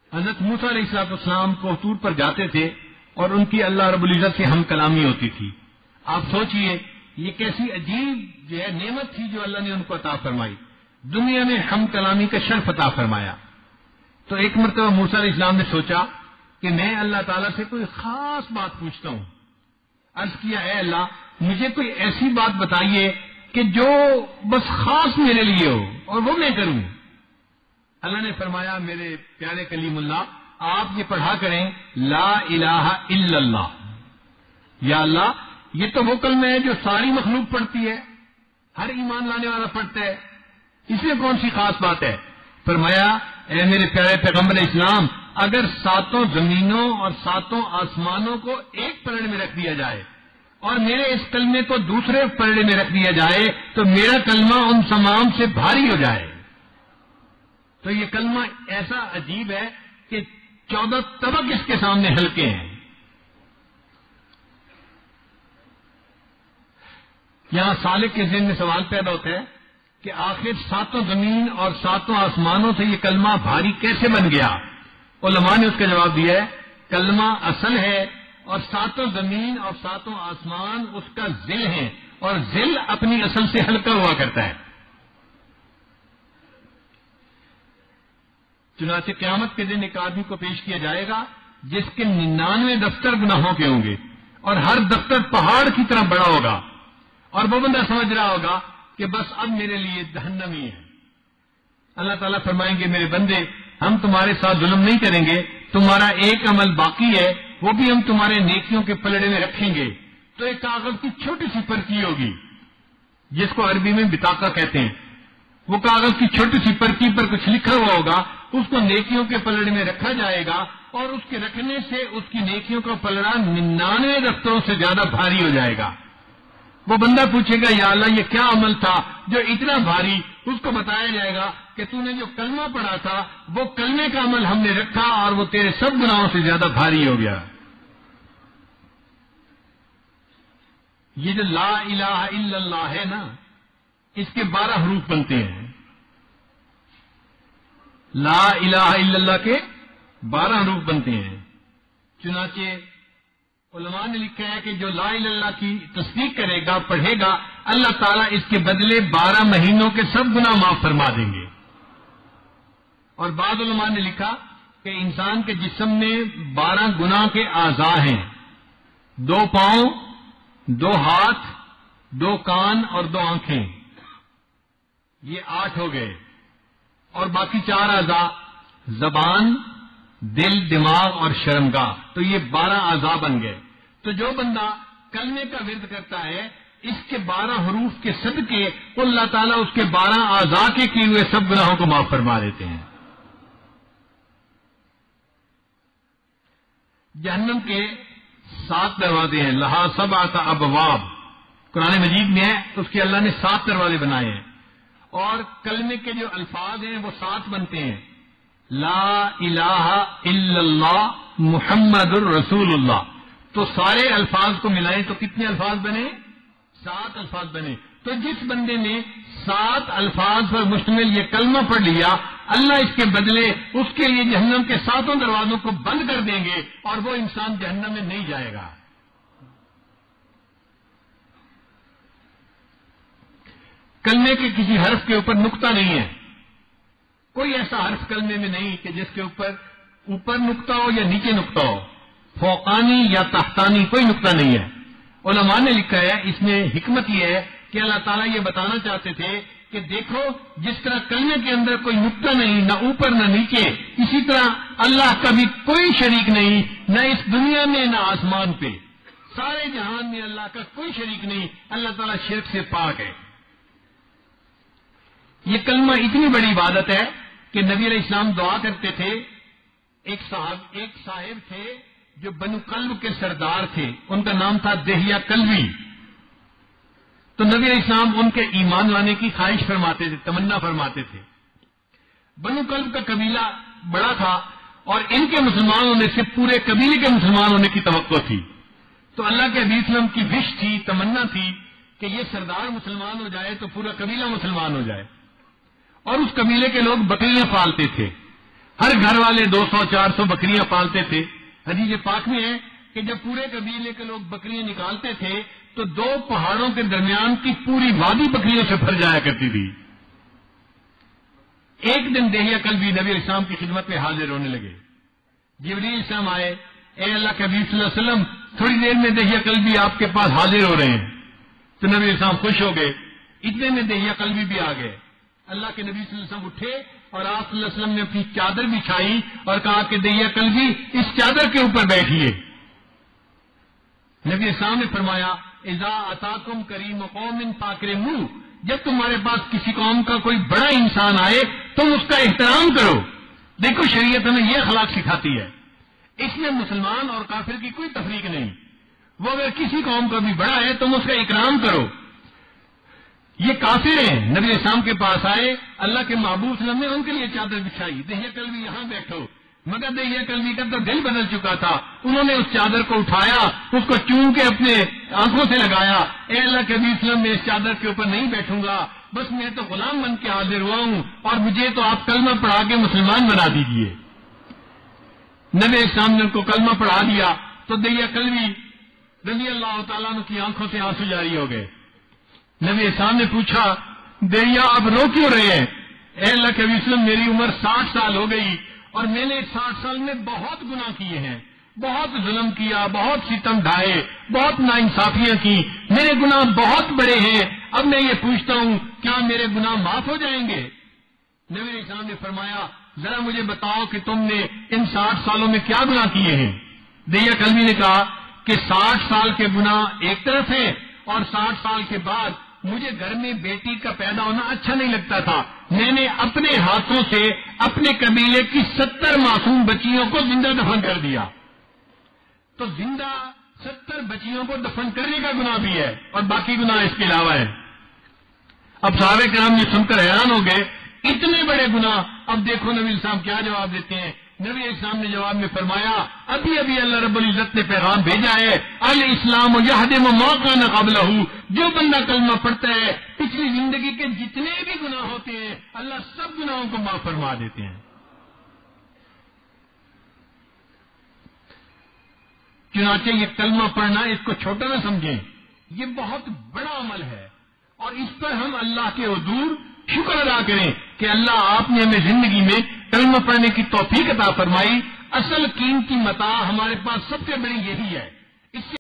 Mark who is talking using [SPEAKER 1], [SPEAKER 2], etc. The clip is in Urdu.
[SPEAKER 1] حضرت موسیٰ علیہ السلام کو طور پر جاتے تھے اور ان کی اللہ رب العزت سے ہم کلامی ہوتی تھی. آپ سوچئے یہ کیسی عجیب جو ہے نعمت تھی جو اللہ نے ان کو عطا فرمائی. دنیا میں ہم کلامی کا شرف عطا فرمایا. تو ایک مرتبہ موسیٰ علیہ السلام نے سوچا کہ میں اللہ تعالیٰ سے کوئی خاص بات پوچھتا ہوں. عرض کیا اے اللہ مجھے کوئی ایسی بات بتائیے کہ جو بس خاص میرے لیے ہو اور وہ میں کروں. اللہ نے فرمایا میرے پیارے کلیم اللہ آپ یہ پڑھا کریں لا الہ الا اللہ. یا اللہ یہ تو وہ کلمہ ہے جو ساری مخلوق پڑھتی ہے, ہر ایمان لانے والا پڑھتا ہے, اس میں کون سی خاص بات ہے. فرمایا اے میرے پیارے پیغمبر اسلام اگر 7 زمینوں اور 7 آسمانوں کو ایک پلڑے میں رکھ دیا جائے اور میرے اس کلمے کو دوسرے پلڑے میں رکھ دیا جائے تو میرا کلمہ ان تمام سے بھاری ہو جائے. تو یہ کلمہ ایسا عجیب ہے کہ 14 طبق اس کے سامنے ہلکے ہیں. یہاں سالک کے ذہن میں سوال پیدا ہوتا ہے کہ آخر 7 زمین اور 7 آسمانوں سے یہ کلمہ بھاری کیسے بن گیا. علماء نے اس کا جواب دیا ہے کلمہ اصل ہے اور 7 زمین اور 7 آسمان اس کا ذل ہے اور ذل اپنی اصل سے ہلکا ہوا کرتا ہے. چنانچہ قیامت کے دن ایک آدمی کو پیش کیا جائے گا جس کے 99 دفتر گناہوں کے ہوں گے اور ہر دفتر پہاڑ کی طرح بڑا ہوگا اور وہ بندہ سمجھ رہا ہوگا کہ بس اب میرے لیے جہنم ہی ہے. اللہ تعالیٰ فرمائیں گے میرے بندے ہم تمہارے ساتھ ظلم نہیں کریں گے, تمہارا ایک عمل باقی ہے وہ بھی ہم تمہارے نیکیوں کے پلڑے میں رکھیں گے. تو ایک کاغذ کی چھوٹی سی پرچی ہوگی جس کو عربی میں بطاقہ کہتے ہیں. وہ کاغذ کی چھوٹی سی پرچی پر کچھ لکھا ہوا ہوگا, اس کو نیکیوں کے پلڑے میں رکھا جائے گا اور اس کے رکھنے سے اس کی نیکیوں کا پلڑا 99 دفتروں سے زیادہ بھاری ہو جائے گا. وہ بندہ پوچھے گا یا اللہ یہ کیا عمل تھا جو اتنا بھاری. اس کو بتایا جائے گا کہ تو نے جو کلمہ پڑھا تھا وہ کلمے کا عمل ہم نے رکھا اور وہ تیرے سب گناہوں سے زیادہ بھاری ہو گیا. یہ جو لا الہ الا اللہ ہے نا اس کے 12 حروف بنتے ہیں. لا الہ الا اللہ کے 12 حروف بنتے ہیں. چنانچہ علماء نے لکھا ہے کہ جو لا الہ الا اللہ کی تصدیق کرے گا پڑھے گا اللہ تعالیٰ اس کے بدلے 12 مہینوں کے سب گناہ معاف فرما دیں گے. اور بعض علماء نے لکھا کہ انسان کے جسم میں 12 گناہ کے اعضاء ہیں, 2 پاؤں, 2 ہاتھ, 2 کان اور 2 آنکھیں, یہ 8 ہو گئے. اور باقی 4 اعضاء زبان, دل, دماغ اور شرمگاہ, تو یہ 12 اعضاء بن گئے. تو جو بندہ کلمے کا ورد کرتا ہے اس کے 12 حروف کے صدقے اللہ تعالیٰ اس کے 12 اعضاء کے کیے ہوئے سب گناہوں کو معاف فرما دیتے ہیں. جہنم کے 7 دروازے ہیں, لہا 7 ابواب قرآن مجید میں ہے, تو اس کے اللہ نے 7 دروازے بنائے ہیں. اور کلمے کے جو الفاظ ہیں وہ 7 بنتے ہیں, لا الہ الا اللہ محمد الرسول اللہ. تو سارے الفاظ کو ملائیں تو کتنے الفاظ بنے؟ 7 الفاظ بنے. تو جس بندے نے 7 الفاظ پر مشتمل یہ کلمہ پڑھ لیا اللہ اس کے بدلے اس کے لیے جہنم کے 7 دروازوں کو بند کر دیں گے اور وہ انسان جہنم میں نہیں جائے گا. کلمے کے کسی حرف کے اوپر نقطہ نہیں ہے, کوئی ایسا حرف کلمے میں نہیں کہ جس کے اوپر نقطہ ہو یا نیچے نقطہ ہو, فوقانی یا تحتانی کوئی نقطہ نہیں ہے. علماء نے لکھا ہے اس میں حکمت یہ ہے کہ اللہ تعالیٰ یہ بتانا چاہتے تھے کہ دیکھو جس طرح کلمے کے اندر کوئی نقطہ نہیں, نہ اوپر نہ نیچے, اسی طرح اللہ کا بھی کوئی شریک نہیں, نہ اس دنیا میں نہ آسمان پہ, سارے جہان میں اللہ کا کوئی شریک نہیں. اللہ تعالیٰ شرک سے پاک ہے. یہ کلمہ اتنی بڑی عبادت ہے کہ نبی علیہ السلام دعا کرتے تھے. ایک صاحب تھے جو بنو کلب کے سردار تھے, ان کا نام تھا دہیہ کلوی. تو نبی علیہ السلام ان کے ایمان لانے کی خواہش فرماتے تھے, تمنا فرماتے تھے. بنو کلب کا قبیلہ بڑا تھا اور ان کے مسلمان ہونے سے پورے قبیلے کے مسلمان ہونے کی توقع تھی. تو اللہ کے نبی صلی اللہ علیہ وسلم کی وش تھی, تمنا تھی کہ یہ سردار مسلمان ہو جائے تو پورا قبیلہ مسلمان ہو جائے. اور اس قبیلے کے لوگ بکریاں پالتے تھے. ہر گھر والے 200-400 بکریاں پالتے تھے. حدیث پاک میں ہے کہ جب پورے قبیلے کے لوگ بکریاں نکالتے تھے تو 2 پہاڑوں کے درمیان کی پوری وادی بکریوں سے بھر جایا کرتی تھی. ایک دن دہیہ کلبی نبی علیہ السلام کی خدمت میں حاضر ہونے لگے. جبریل علیہ السلام آئے, اے اللہ کے حبیب صلی اللہ علیہ وسلم, تھوڑی دیر میں دہیہ کلبی آپ کے پاس حاضر ہو رہے ہیں. تو نبی علیہ السلام خوش ہو گئے. اتنے میں دہیہ کلبی بھی آ گئے. اللہ کے نبی صلی اللہ علیہ وسلم اٹھے اور آپ صلی اللہ علیہ وسلم نے اپنی چادر بچھائی اور کہا کہ دہیہ کلبی اس چادر کے اوپر بیٹھیے. نبی السلام نے فرمایا, اذا اتاکم کریم قوم فاکرموہ, جب تمہارے پاس کسی قوم کا کوئی بڑا انسان آئے تم اس کا احترام کرو. دیکھو شریعت ہمیں یہ اخلاق سکھاتی ہے. اس میں مسلمان اور کافر کی کوئی تفریق نہیں. وہ اگر کسی قوم کا بھی بڑا ہے تم اس کا اکرام کرو. یہ کافر ہیں, نبی اسلام کے پاس آئے, اللہ کے محبوب صلی اللہ علیہ وسلم نے ان کے لیے چادر بچھائی, دہیہ کلبی یہاں بیٹھو. مگر دہیہ کلبی کا تو دل بدل چکا تھا. انہوں نے اس چادر کو اٹھایا, اس کو چوم کے اپنے آنکھوں سے لگایا. اے اللہ کے نبی صلی اللہ علیہ وسلم, میں اس چادر کے اوپر نہیں بیٹھوں گا, بس میں تو غلام بن کے حاضر ہوا ہوں اور مجھے تو آپ کلمہ پڑھا کے مسلمان بنا دیجیے. نبی اسلام نے ان کو کلمہ پڑھا دیا تو دہیہ کلبی رضی اللہ تعالیٰ عنہ کی آنکھوں سے آنسو جاری ہو گئے. نبی اسلام نے پوچھا, دہیہ آپ رو کیوں رہے ہیں؟ اے اللہ کے نبی صلی اللہ علیہ وسلم, میری عمر 60 سال ہو گئی اور میں نے 60 سال میں بہت گناہ کیے ہیں, بہت ظلم کیا, بہت ستم ڈھائے, بہت ناانصافیاں کی, میرے گناہ بہت بڑے ہیں. اب میں یہ پوچھتا ہوں, کیا میرے گناہ معاف ہو جائیں گے؟ نبی علیہ السلام نے فرمایا, ذرا مجھے بتاؤ کہ تم نے ان 60 سالوں میں کیا گناہ کیے ہیں؟ دہیہ کلبی نے کہا کہ 60 سال کے گناہ ایک طرف ہیں اور 60 سال کے بعد مجھے گھر میں بیٹی کا پیدا ہونا اچھا نہیں لگتا تھا. میں نے اپنے ہاتھوں سے اپنے قبیلے کی 70 معصوم بچیوں کو زندہ دفن کر دیا. تو زندہ 70 بچیوں کو دفن کرنے کا گناہ بھی ہے اور باقی گناہ اس کے علاوہ ہے. اب صحابہ کرام نے سن کر حیران ہو گئے, اتنے بڑے گناہ. اب دیکھو نبی السلام کیا جواب دیتے ہیں. نبی السلام نے جواب میں فرمایا, ابھی اللہ رب العزت نے پیغام بھیجا ہے, الاسلام یہدم ما کان قبلہ, جو بندہ کلمہ پڑھتا ہے پچھلی زندگی کے جتنے بھی گناہ ہوتے ہیں اللہ سب گناہوں کو معاف فرما دیتے ہیں. چنانچہ یہ کلمہ پڑھنا, اس کو چھوٹا نہ سمجھیں, یہ بہت بڑا عمل ہے اور اس پر ہم اللہ کے حضور شکر ادا کریں کہ اللہ آپ نے ہمیں زندگی میں کلمہ پڑھنے کی توفیق عطا فرمائی. اصل قیمتی متاع ہمارے پاس سب سے بڑی یہی ہے. اس سے